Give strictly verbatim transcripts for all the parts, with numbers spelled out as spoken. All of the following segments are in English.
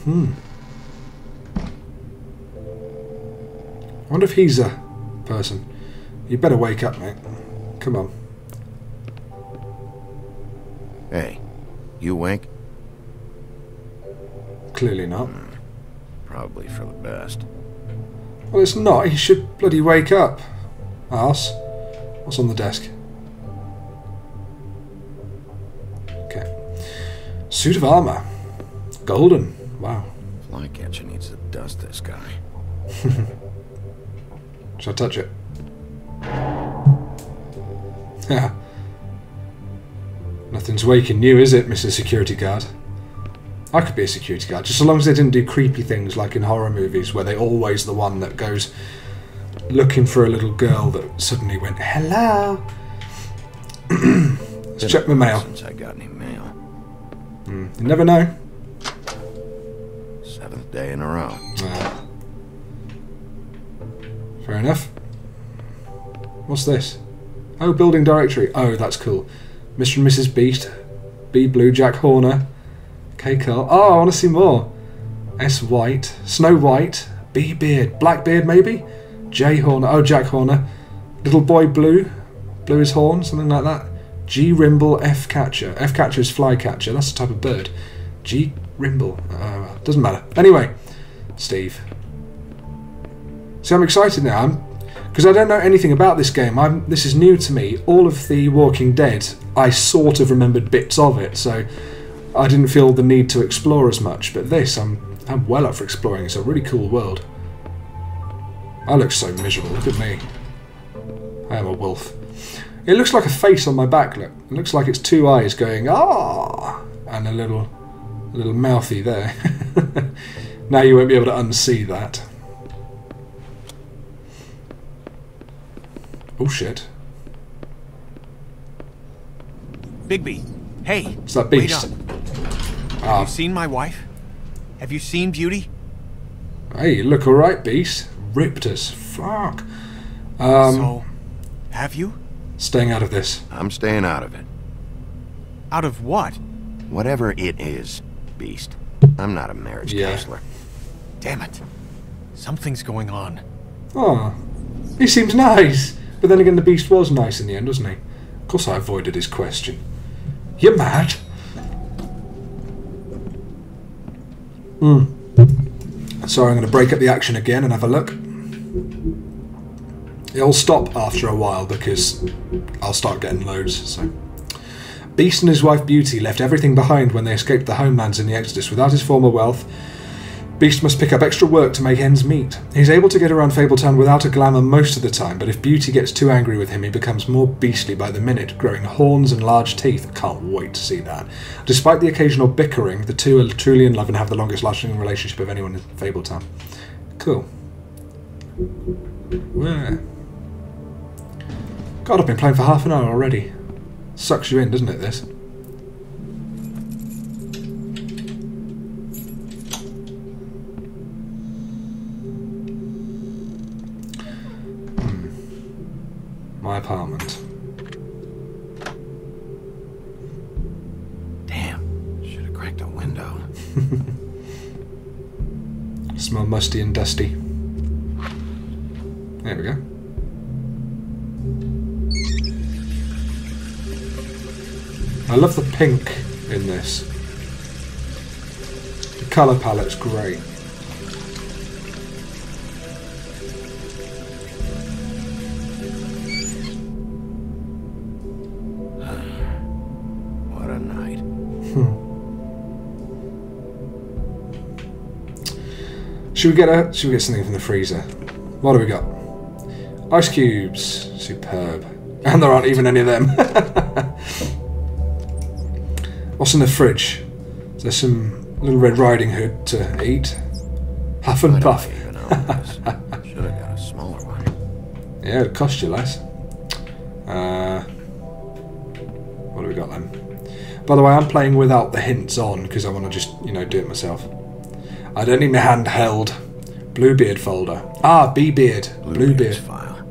Hmm. I wonder if he's a person. You better wake up, mate. Come on. Hey, you awake? Clearly not. Hmm. Probably for the best. Well, it's not. He should bloody wake up. Arse. What's on the desk? Okay. Suit of armour. Golden. Wow. Flycatcher needs to dust this guy. Shall I touch it? Yeah. Nothing's waking new, is it, Mister Security Guard? I could be a security guard, just as long as they didn't do creepy things like in horror movies where they're always the one that goes looking for a little girl that suddenly went, hello. Let's check my mail. Since I got any mail. Hmm. You never know. Seventh day in a row. Ah. Fair enough. What's this? Oh, building directory. Oh, that's cool. Mister and Missus Beast. B Blue, Jack Horner. K Carl. Oh, I want to see more. S White. Snow White. B Beard. Blackbeard, maybe? J Horner. Oh, Jack Horner. Little Boy Blue. Blew his horn, something like that. G Rimble, F Catcher. F Catcher is Flycatcher. That's a type of bird. G Rimble. Uh, doesn't matter. Anyway, Steve. See, I'm excited now. I'm because I don't know anything about this game. I'm, this is new to me. All of the Walking Dead, I sort of remembered bits of it, so I didn't feel the need to explore as much. But this, I'm I'm well up for exploring. It's a really cool world. I look so miserable. Look at me. I am a wolf. It looks like a face on my back. Look, it looks like it's two eyes going ah, and a little, a little mouthy there. Now you won't be able to unsee that. Oh shit! Bigby, hey! It's that beast. Wait up. Ah. Have you seen my wife? Have you seen Beauty? Hey, you look alright, beast. Ripped as fuck. Um, so, have you? Staying out of this. I'm staying out of it. Out of what? Whatever it is, Beast. I'm not a marriage Yeah. counselor. Damn it. Something's going on. Oh, he seems nice. But then again, the beast was nice in the end, wasn't he? Of course I avoided his question. You mad? Hmm. So I'm going to break up the action again and have a look. It'll stop after a while because I'll start getting loads. So, Beast and his wife Beauty left everything behind when they escaped the homelands in the Exodus. Without his former wealth, Beast must pick up extra work to make ends meet. He's able to get around Fabletown without a glamour most of the time, but if Beauty gets too angry with him, he becomes more beastly by the minute, growing horns and large teeth. I can't wait to see that. Despite the occasional bickering, the two are truly in love and have the longest lasting relationship of anyone in Fabletown. Cool. Where? God, I've been playing for half an hour already. Sucks you in, doesn't it, this? My apartment. Damn, should have cracked a window. Smell musty and dusty. There we go. I love the pink in this. The colour palette's great. What a night. Hmm. Should we get a? Should we get something from the freezer? What do we got? Ice cubes. Superb. And there aren't even any of them. What's in the fridge? Is there some Little Red Riding Hood to eat? Huff and I puff. don't even own this. Should have got a smaller one. Yeah, it'd cost you less. Uh, what do we got then? By the way, I'm playing without the hints on because I want to just, you know, do it myself. I don't need my handheld. Bluebeard folder. Ah, B-Beard. Bluebeard. File.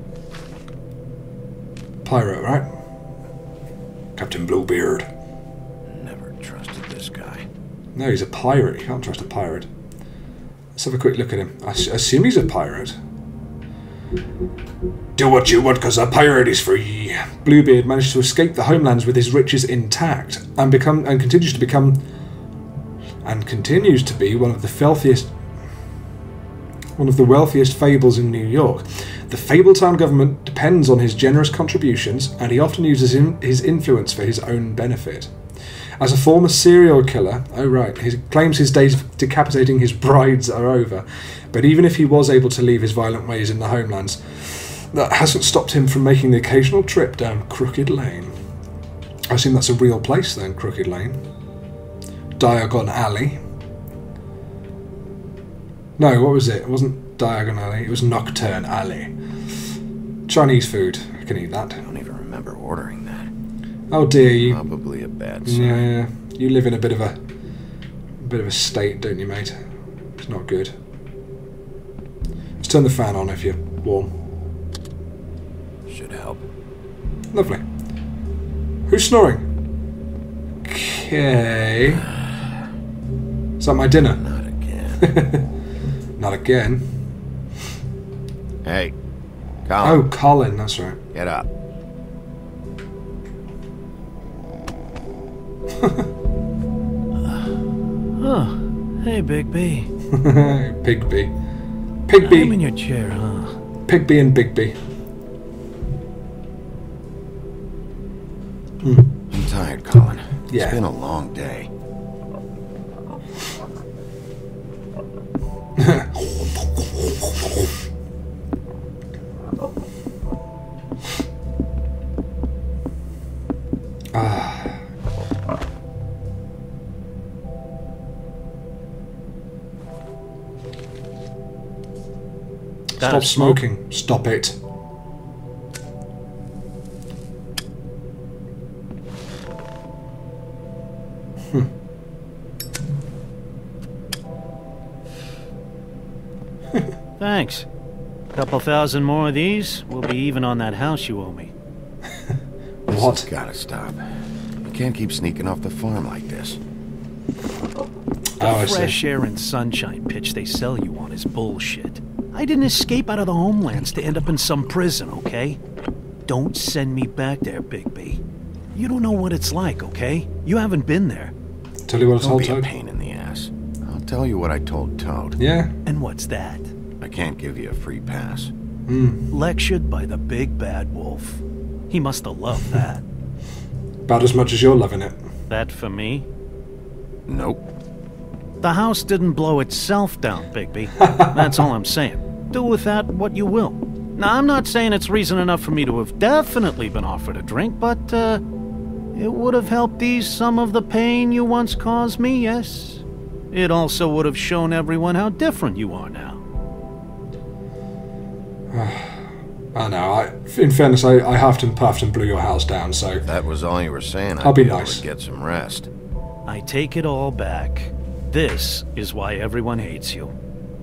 Pirate, right? Captain Bluebeard. Never trusted this guy. No, he's a pirate. You can't trust a pirate. Let's have a quick look at him. I assume he's a pirate. Do what you want, because a pirate is free. Bluebeard managed to escape the homelands with his riches intact, and become and continues to become and continues to be one of the filthiest, one of the wealthiest fables in New York. The Fabletown government depends on his generous contributions, and he often uses in, his influence for his own benefit. As a former serial killer, oh right, he claims his days of decapitating his brides are over, but even if he was able to leave his violent ways in the homelands, that hasn't stopped him from making the occasional trip down Crooked Lane. I assume that's a real place then, Crooked Lane. Diagon Alley. No, what was it? It wasn't Diagon Alley, it was Nocturne Alley. Chinese food, I can eat that. I don't even remember ordering that. Oh dear, you... Probably a bad sign. Yeah, you live in a bit of a, a bit of a state, don't you, mate? It's not good. Let's turn the fan on if you're warm. Should help. Lovely. Who's snoring? Okay. Is that my dinner? Not again. Not again. Hey, Oh, Colin. Colin, that's right. Get up. Oh, hey, Bigby. Bigby. I'm Pigby. in your chair, huh? Pigby and Bigby. I'm tired, Colin. Yeah. It's been a long day. Ah. Stop Gotta smoke. smoking. Stop it. Hmm. Thanks. Couple thousand more of these, we'll be even on that house you owe me. What? This has gotta stop. You can't keep sneaking off the farm like this. Oh, I Fresh see. air and sunshine pitch they sell you on is bullshit. I didn't escape out of the homelands to end up in some prison, okay? Don't send me back there, Bigby. You don't know what it's like, okay? You haven't been there. Tell you what I Don't told be a Toad. pain in the ass. I'll tell you what I told Toad. Yeah. And what's that? I can't give you a free pass. Hmm. Lectured by the big bad wolf. He must have loved that. About as much as you're loving it. That for me? Nope. The house didn't blow itself down, Bigby. That's all I'm saying. Do with that what you will. Now, I'm not saying it's reason enough for me to have definitely been offered a drink, but, uh, it would have helped ease some of the pain you once caused me, yes? It also would have shown everyone how different you are now. I know. I, in fairness, I, I huffed and puffed and blew your house down, so... If that was all you were saying, I'd I'll be able nice. to get some rest. I take it all back. This is why everyone hates you.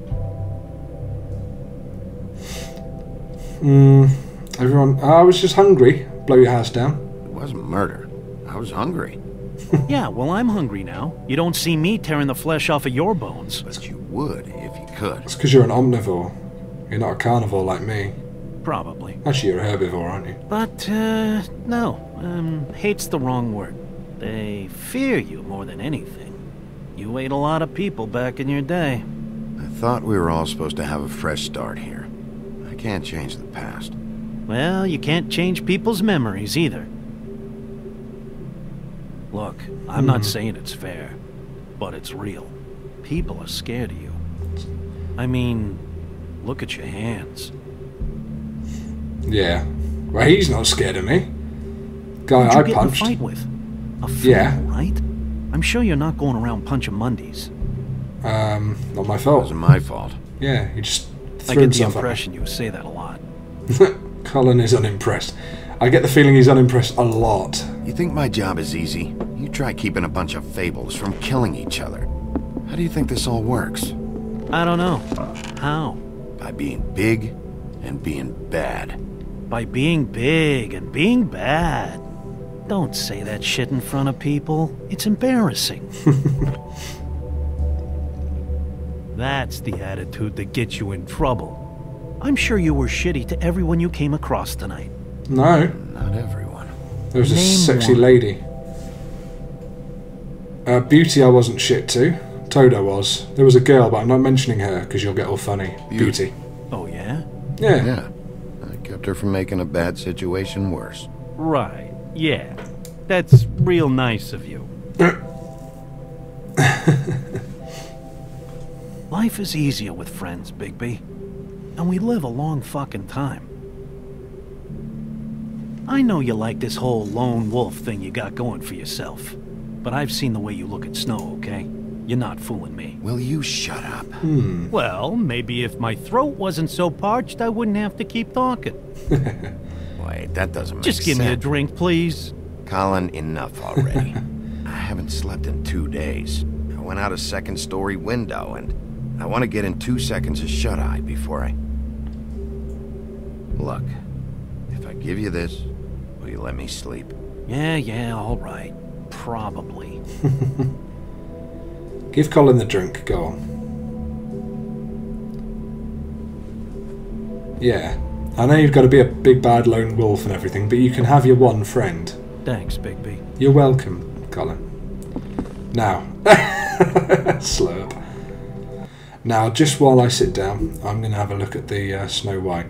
Hmm. Everyone... I was just hungry. Blow your house down. It wasn't murder. I was hungry. Yeah, well, I'm hungry now. You don't see me tearing the flesh off of your bones. But you would if you could. It's because you're an omnivore. You're not a carnivore like me. Probably. Actually, you're a herbivore, aren't you? But, uh, no. Um, hate's the wrong word. They fear you more than anything. You ate a lot of people back in your day. I thought we were all supposed to have a fresh start here. I can't change the past. Well, you can't change people's memories either. Look, I'm not saying it's fair, but it's real. People are scared of you. I mean, look at your hands. Yeah. Well, he's not scared of me. Guy Who'd you I get punched. in a fight with? A fool, Yeah. right? I'm sure you're not going around punching Mondays. Um, not my It fault. wasn't my fault. Yeah, he just I threw get the himself impression you say that a lot. at me. Colin is unimpressed. I get the feeling he's unimpressed a lot. You think my job is easy? You try keeping a bunch of fables from killing each other. How do you think this all works? I don't know. How? By being big and being bad. By being big and being bad. Don't say that shit in front of people. It's embarrassing. That's the attitude that gets you in trouble. I'm sure you were shitty to everyone you came across tonight. No. Not everyone. There was a Name sexy one. lady. Uh, Beauty I wasn't shit to. Toto was. There was a girl, but I'm not mentioning her because you'll get all funny. Beauty. Oh, yeah? Yeah. Yeah. I kept her from making a bad situation worse. Right. Yeah. That's real nice of you. Life is easier with friends, Bigby. And we live a long fucking time. I know you like this whole lone wolf thing you got going for yourself. But I've seen the way you look at Snow, okay? You're not fooling me. Will you shut up? Hmm. Well, maybe if my throat wasn't so parched, I wouldn't have to keep talking. Wait, that doesn't make Just give sense. me a drink, please. Colin, enough already. I haven't slept in two days. I went out a second story window, and I want to get in two seconds of shut-eye before I... Look, if I give you this, will you let me sleep? Yeah, yeah, all right. Probably. Give Colin the drink. Go on. Yeah. I know you've got to be a big bad lone wolf and everything, but you can have your one friend. Thanks, Bigby. You're welcome, Colin. Now. Slurp. Now, just while I sit down, I'm going to have a look at the uh, Snow White.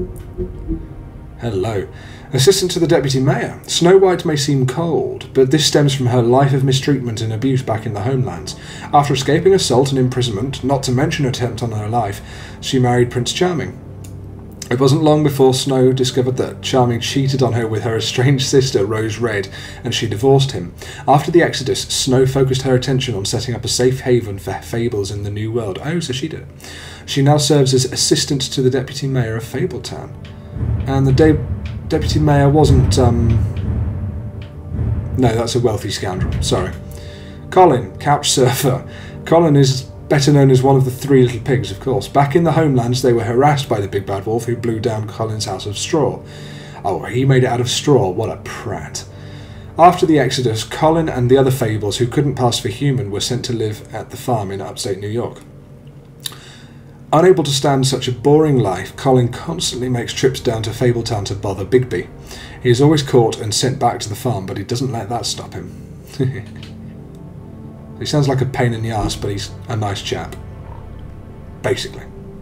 Hello. Assistant to the Deputy Mayor. Snow White may seem cold, but this stems from her life of mistreatment and abuse back in the homelands. After escaping assault and imprisonment, not to mention an attempt on her life, she married Prince Charming. It wasn't long before Snow discovered that Charming cheated on her with her estranged sister, Rose Red, and she divorced him. After the Exodus, Snow focused her attention on setting up a safe haven for fables in the New World. Oh, so she did it. She now serves as assistant to the Deputy Mayor of Fabletown. And the de Deputy Mayor wasn't, um... No, that's a wealthy scoundrel. Sorry. Colin, couch surfer. Colin is better known as one of the three little pigs, of course. Back in the homelands, they were harassed by the big bad wolf who blew down Colin's house of straw. Oh, he made it out of straw. What a prat. After the Exodus, Colin and the other fables who couldn't pass for human were sent to live at the farm in upstate New York. Unable to stand such a boring life, Colin constantly makes trips down to Fabletown to bother Bigby. He is always caught and sent back to the farm, but he doesn't let that stop him. He sounds like a pain in the arse, but he's a nice chap. Basically.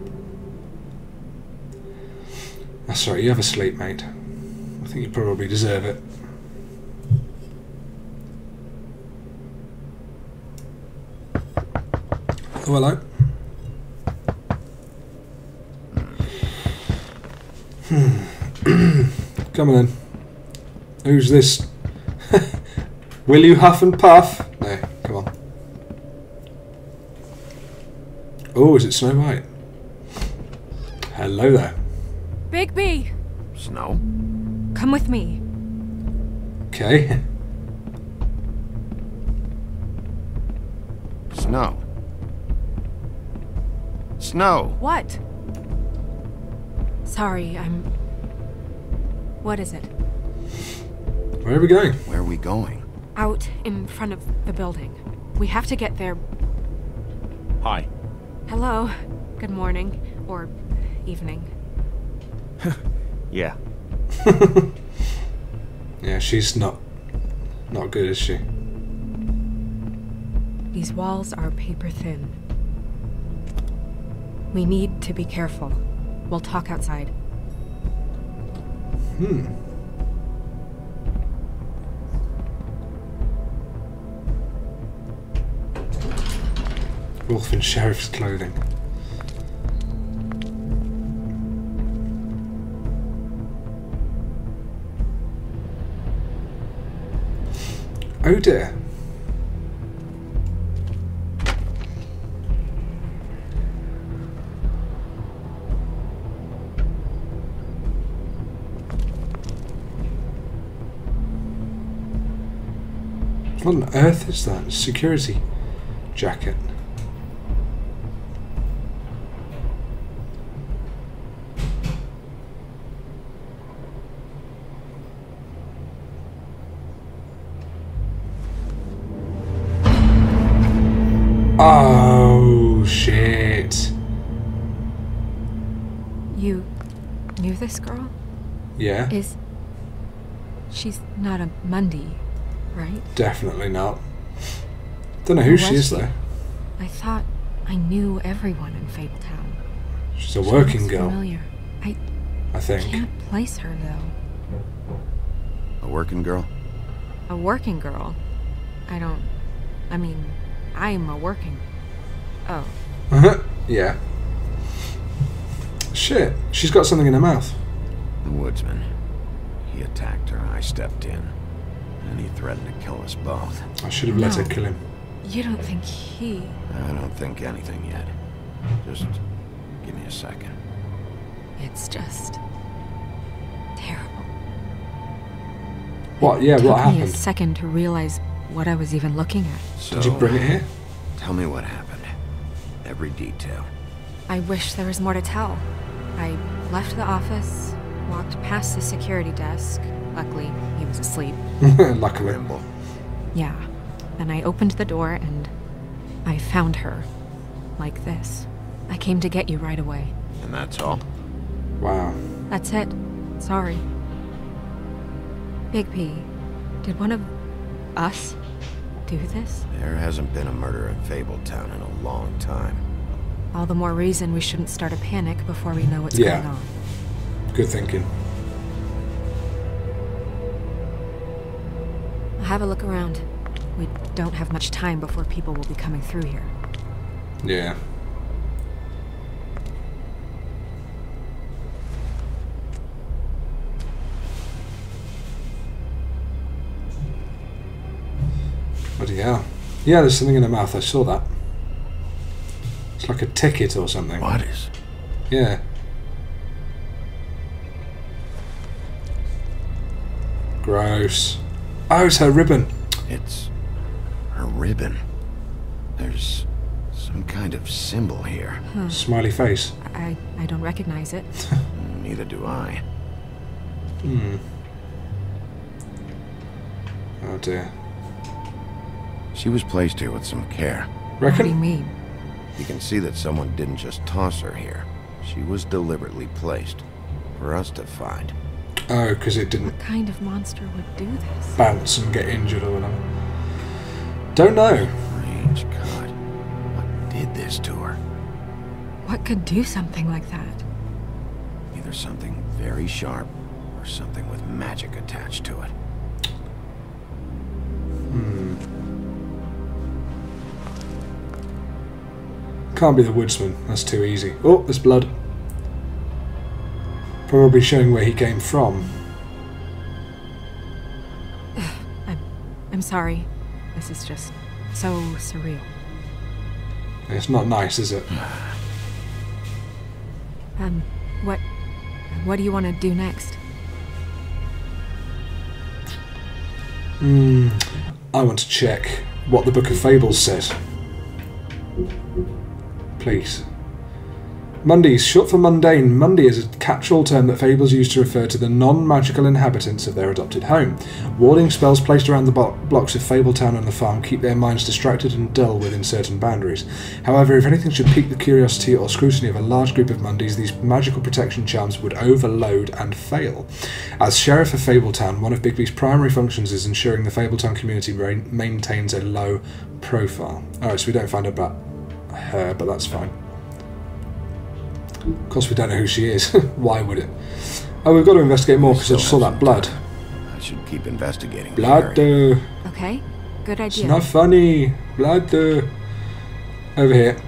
Oh, sorry, you have a sleep, mate. I think you probably deserve it. Oh, hello. Hmm. Come on then. Who's this? Will you huff and puff? No, come on. Oh, is it Snow White? Hello there. Bigby! Snow? Come with me. Okay. Snow. Snow! What? Sorry, I'm... What is it? Where are we going? Where are we going? Out in front of the building. We have to get there. Hi. Hello. Good morning. Or evening. Yeah. Yeah, she's not... not good, is she? These walls are paper thin. We need to be careful. We'll talk outside. Hmm. Wolf in sheriff's clothing. Oh dear. What on earth is that? Security jacket. Oh shit. this girl? Yeah. Is... She's not a Mundy, right? Definitely not. Don't know who, Who she was is she? though. I thought I knew everyone in Fabletown. She's a She working looks girl, familiar. I I think. can't place her, though. A working girl? A working girl? I don't... I mean, I'm a working... Oh. Yeah. Shit, she's got something in her mouth. The woodsman. He attacked her, I stepped in. And he threatened to kill us both. I should have let her No. kill him. You don't think he... I don't think anything yet. Just give me a second. It's just... terrible. What? Yeah, It what took me a happened? second to realize what I was even looking at. So, Did you bring it here? tell me what happened. Every detail. I wish there was more to tell. I left the office, walked past the security desk. Luckily, he was asleep. Luckily. Rimble. Yeah. Then I opened the door and I found her. Like this. I came to get you right away. And that's all? Wow. That's it. Sorry. Bigby, did one of us do this? There hasn't been a murder in Fabletown in a long time. All the more reason we shouldn't start a panic before we know what's Yeah. going on. Good thinking. I'll have a look around. We don't have much time before people will be coming through here. Yeah. Bloody hell. Yeah, there's something in her mouth. I saw that. It's like a ticket or something. What is? Yeah. Gross. Oh, it's her ribbon. It's her ribbon. There's some kind of symbol here. Smiley face. I, I don't recognize it. Neither do I. Hmm. Oh dear. She was placed here with some care. What do you Reckon? mean? You can see that someone didn't just toss her here. She was deliberately placed for us to find. Oh, because it didn't What kind of monster would do this? bounce and get injured or whatever. Don't know. Strange God. What did this to her? What could do something like that? Either something very sharp or something with magic attached to it. Can't be the woodsman. That's too easy. Oh, there's blood. Probably showing where he came from. I'm, I'm sorry. This is just so surreal. It's not nice, is it? Um, what, what do you want to do next? Hmm. I want to check what the Book of Fables says. Please. Mundies, short for mundane. Mundy is a catch-all term that Fables use to refer to the non-magical inhabitants of their adopted home. Warding spells placed around the bo blocks of Fabletown and the farm keep their minds distracted and dull within certain boundaries. However, if anything should pique the curiosity or scrutiny of a large group of Mundies, these magical protection charms would overload and fail. As Sheriff of Fabletown, one of Bigby's primary functions is ensuring the Fabletown community maintains a low profile. Alright, so we don't find out about her, but that's fine. Of course, we don't know who she is. Why would it? Oh, we've got to investigate more because I just saw that blood. I should keep investigating. the Blood. area. Uh, Okay, good it's idea. not funny. Blood. Uh, over here.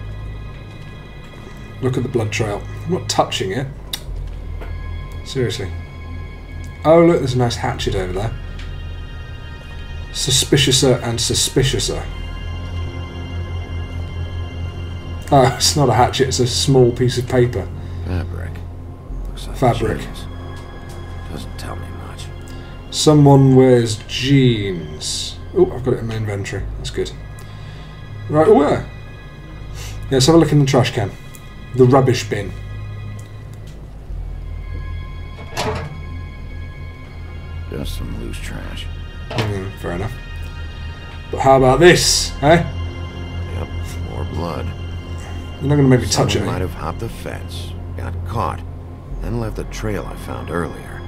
Look at the blood trail. I'm not touching it. Seriously. Oh, look, there's a nice hatchet over there. Suspiciouser and suspiciouser. Oh, it's not a hatchet, it's a small piece of paper. Fabric. Looks like Fabric. jeans. Doesn't tell me much. Someone wears jeans. Oh, I've got it in my inventory. That's good. Right, oh, where? Yeah, let's have a look in the trash can. The rubbish bin. Just some loose trash. Mm, fair enough. But how about this, eh? Yep, more blood. You're not going to make me touch it, Someone eh? might have hopped the fence, got caught, then left the trail I found earlier.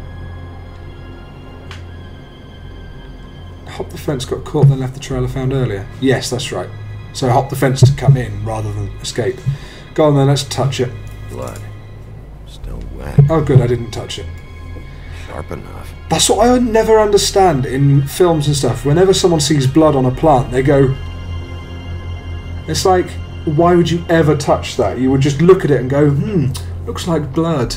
Hop the fence, got caught, then left the trail I found earlier. Yes, that's right. So hop the fence to come in rather than escape. Go on then, let's touch it. Blood. Still wet. Oh good, I didn't touch it. Sharp enough. That's what I never understand in films and stuff. Whenever someone sees blood on a plant, they go... It's like, why would you ever touch that? You would just look at it and go, hmm, looks like blood.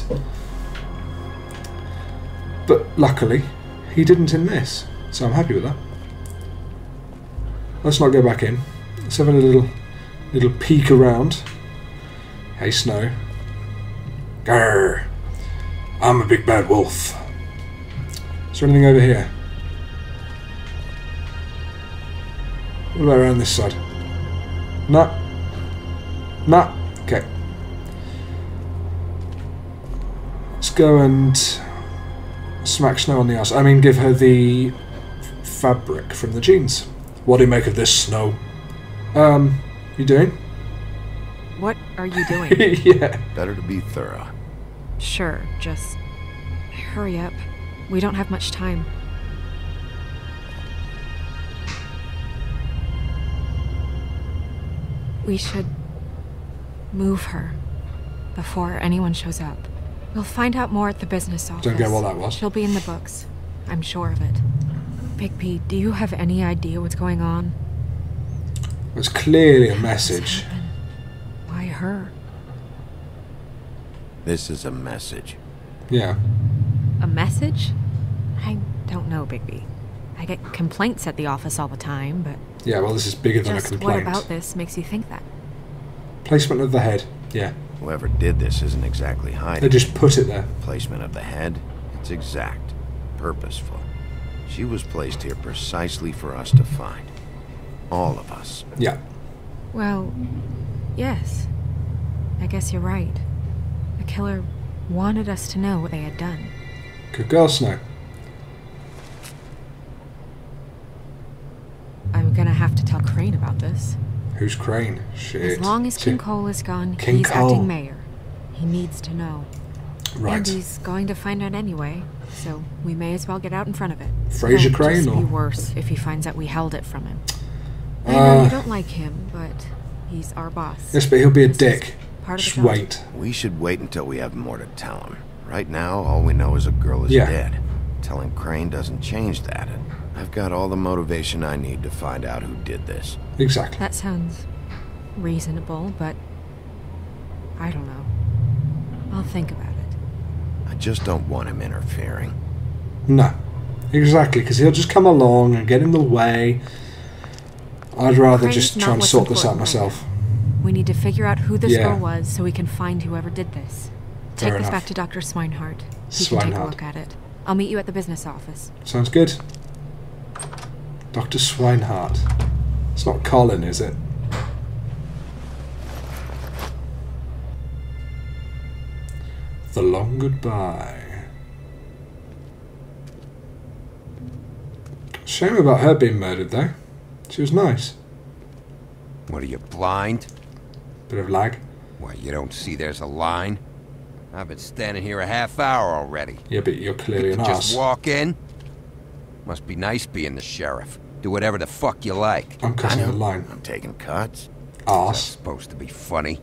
But luckily, he didn't in this. So I'm happy with that. Let's not go back in. Let's have a little, little peek around. Hey, Snow. Grrr. I'm a big bad wolf. Is there anything over here? What about around this side? No. No. Okay. Let's go and smack Snow on the ass. I mean, give her the fabric from the jeans. What do you make of this, Snow? Um, you doing? What are you doing? Yeah. Better to be thorough. Sure, just hurry up. We don't have much time. We should move her before anyone shows up. We'll find out more at the business office. Don't get what that was. She'll be in the books. I'm sure of it. Bigby, do you have any idea what's going on? It's clearly a What message. happened? Why her? This is a message. Yeah. A message? I don't know, Bigby. I get complaints at the office all the time, but Yeah, well, this is bigger than just a complaint. what about this makes you think that? Placement of the head. Yeah. Whoever did this isn't exactly They hiding. just put it there. Placement of the head, it's exact. Purposeful. She was placed here precisely for us to find. All of us. Yeah. Well, yes. I guess you're right. The killer wanted us to know what they had done. Good girl, Snow. I'm gonna have to tell Crane about this. Who's Crane? Shit. As long as King Ti- Cole is gone, King he's Cole. acting mayor. He needs to know. Right. And he's going to find out anyway, so we may as well get out in front of it. Fraser It'll Crane, just be or- worse if he finds out we held it from him. I know Uh, you don't like him, but he's our boss. Yes, but he'll be a This is dick. part of Just the job. wait. We should wait until we have more to tell him. Right now, all we know is a girl is Yeah. dead. Telling Crane doesn't change that, and I've got all the motivation I need to find out who did this. Exactly. That sounds reasonable, but I don't know. I'll think about it. I just don't want him interfering. No. Exactly, because he'll just come along and get in the way. I'd rather Crane's just not try and what's sort this out important right myself. We need to figure out who this Yeah. girl was so we can find whoever did this. Take Fair this enough. back to Doctor Swinehart. He can take a Swinehart. look at it. I'll meet you at the business office. Sounds good. Doctor Swinehart. It's not Colin, is it? The long goodbye. Shame about her being murdered, though. She was nice. What are you, blind? Bit of lag. Why, you don't see there's a line? I've been standing here a half hour already. Yeah, but you're clearly an You ass. just walk in? Must be nice being the sheriff. Do whatever the fuck you like. I'm cutting the line. I'm taking cuts. That's Ass. supposed to be funny.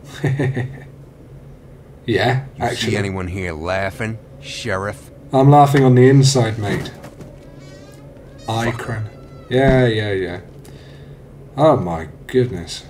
Yeah, You actually. see anyone here laughing, sheriff? I'm laughing on the inside, mate. Eye cran. Yeah, yeah, yeah. Oh my goodness.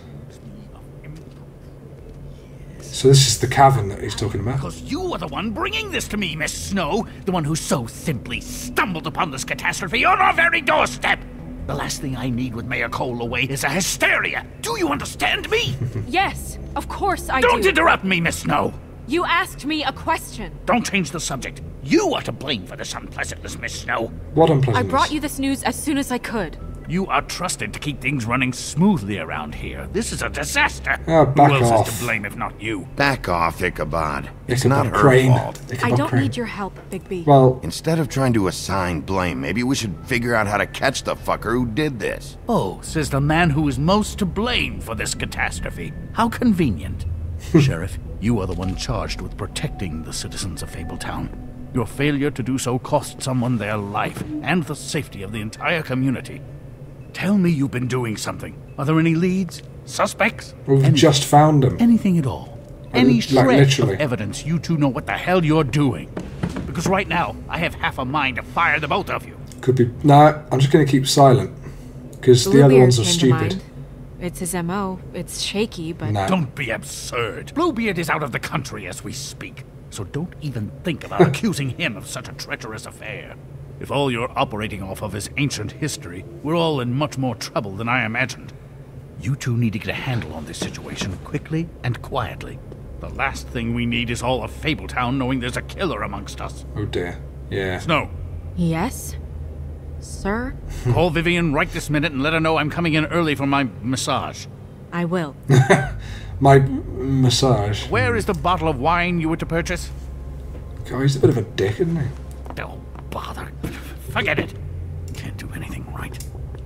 So this is the cavern that he's talking about. Because you are the one bringing this to me, Miss Snow. The one who so simply stumbled upon this catastrophe on our very doorstep. The last thing I need with Mayor Cole away is a hysteria. Do you understand me? Yes, of course I Don't do. interrupt me, Miss Snow. You asked me a question. Don't change the subject. You are to blame for this unpleasantness, Miss Snow. What I unpleasantness. brought you this news as soon as I could. You are trusted to keep things running smoothly around here. This is a disaster. Oh, back Who else off. is to blame if not you? Back off, Ichabod. It's Ichabod not her Crane. fault. Ichabod I don't Crane. need your help, Bigby. Well, Instead of trying to assign blame, maybe we should figure out how to catch the fucker who did this. Oh, says the man who is most to blame for this catastrophe. How convenient. Sheriff, You are the one charged with protecting the citizens of Fabletown. Your failure to do so cost someone their life and the safety of the entire community. Tell me you've been doing something. Are there any leads? Suspects? We've Anything. just found him. Anything at all. Any Like, shred literally. of evidence you two know what the hell you're doing. Because right now, I have half a mind to fire the both of you. Could be. No, I'm just going to keep silent. Because the other ones are stupid. It's his M O. It's shaky, but... No. Don't be absurd. Bluebeard is out of the country as we speak. So don't even think about accusing him of such a treacherous affair. If all you're operating off of is ancient history, we're all in much more trouble than I imagined. You two need to get a handle on this situation quickly and quietly. The last thing we need is all of Fabletown knowing there's a killer amongst us. Oh dear. Yeah. Snow, Yes? Sir? call Vivian right this minute and let her know I'm coming in early for my massage. I will. My massage. Where is the bottle of wine you were to purchase? God, he's a bit of a dick, isn't he? Don't bother. Forget it. Can't do anything right.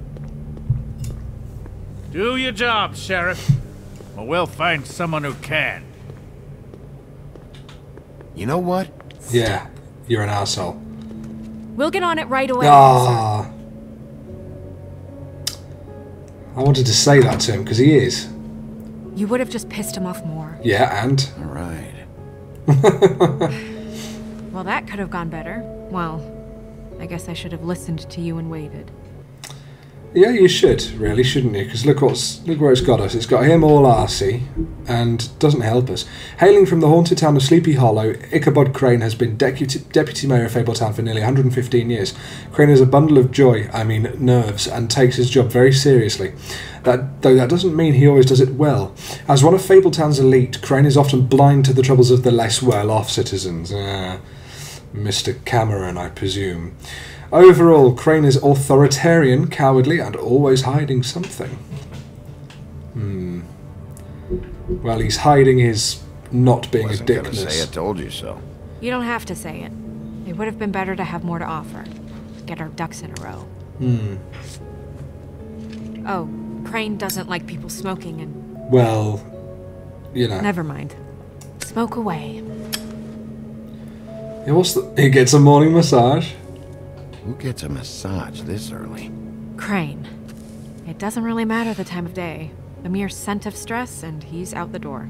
Do your job, Sheriff. Or we'll find someone who can. You know what? Yeah. You're an asshole. We'll get on it right away, Ah. I wanted to say that to him because he is. sir. You would have just pissed him off more. Yeah, and All right. Well, that could have gone better. Well, I guess I should have listened to you and waited. yeah, you should really, shouldn't you? Because look what's look where it's got us. It's got him all arsey, and doesn't help us. Hailing from the haunted town of Sleepy Hollow, Ichabod Crane has been deputy, deputy mayor of Fabletown for nearly one hundred fifteen years. Crane is a bundle of joy, I mean nerves, and takes his job very seriously. That, though that doesn't mean he always does it well. As one of Fabletown's elite, Crane is often blind to the troubles of the less well-off citizens. Uh, Mister Cameron, I presume. Overall, Crane is authoritarian, cowardly, and always hiding something. Hmm. Well, he's hiding his not being Wasn't a gonna say I dickness. told you so. You don't have to say it. It would have been better to have more to offer. Get our ducks in a row. Hmm. Oh, Crane doesn't like people smoking and... Well, you know. Never mind. Smoke away. Yeah, what's the, he gets a morning massage. Who gets a massage this early? Crane. It doesn't really matter the time of day. A mere scent of stress and he's out the door.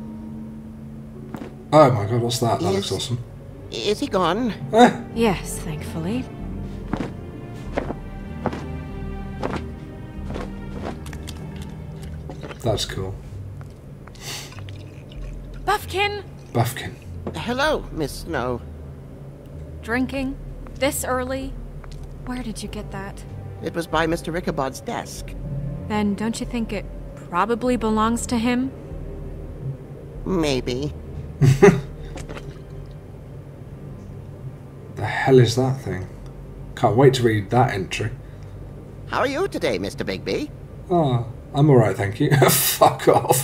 Oh my god, what's that? That looks Yes. awesome. Is he gone? Eh, Yes, thankfully. that's cool. Buffkin! Buffkin. Hello, Miss Snow. Drinking? This early? Where did you get that? It was by Mister Ichabod's desk. Then don't you think it probably belongs to him? Maybe. The hell is that thing? Can't wait to read that entry. How are you today, Mister Bigby? Oh, I'm alright, thank you. Fuck off.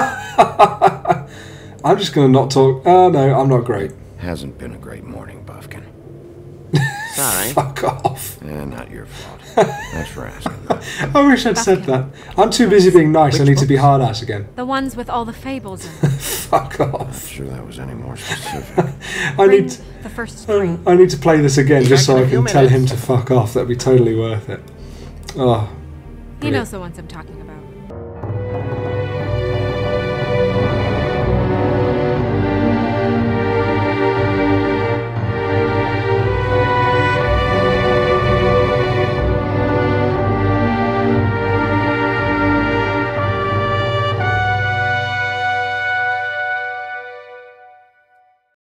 I'm just gonna not talk. Oh no, I'm not great. Hasn't been a great morning, Buffkin. Sorry. Fuck off. Eh, not your fault. Thanks for asking. I wish I'd said that. I'm too busy being nice, I need to be hard ass again. The ones with all the fables in. Fuck Not off. sure that was any more specific. I Bring need to, the first three. I need to play this again just so Back in I a few can tell him minutes. to fuck off. That'd be totally worth it. Oh. He knows the ones I'm talking about.